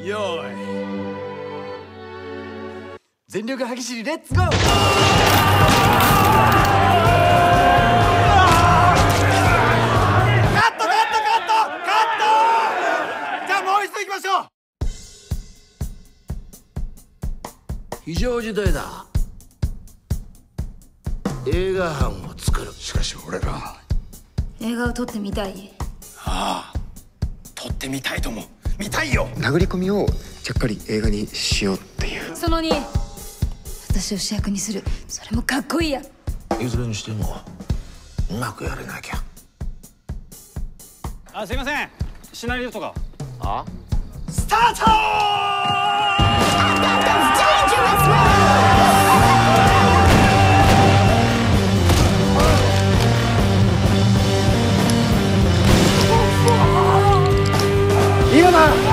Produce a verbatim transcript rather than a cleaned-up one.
よーい、全力歯ぎしりレッツゴー。カットカットカットカットじゃあもう一度行きましょう。 非常事態だ。映画班を作る。 しかし俺ら映画を撮ってみたい。 ああ、撮ってみたいとも。見たいよ。 殴り込みをちゃっかり映画にしようっていう。 そのに、私を主役にする。それもかっこいいや。 いずれにしてもうまくやれなきゃ。 あ、すいません、シナリオとか。 あ、 スタート。今だ。